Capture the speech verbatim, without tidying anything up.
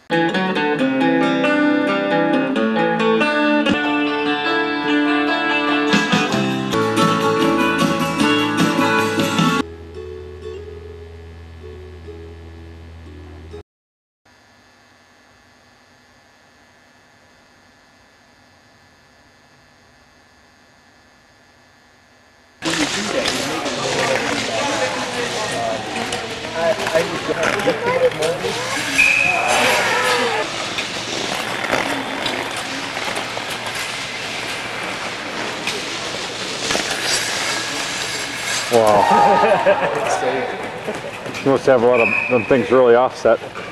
Wow. You must have a lot of them things really offset.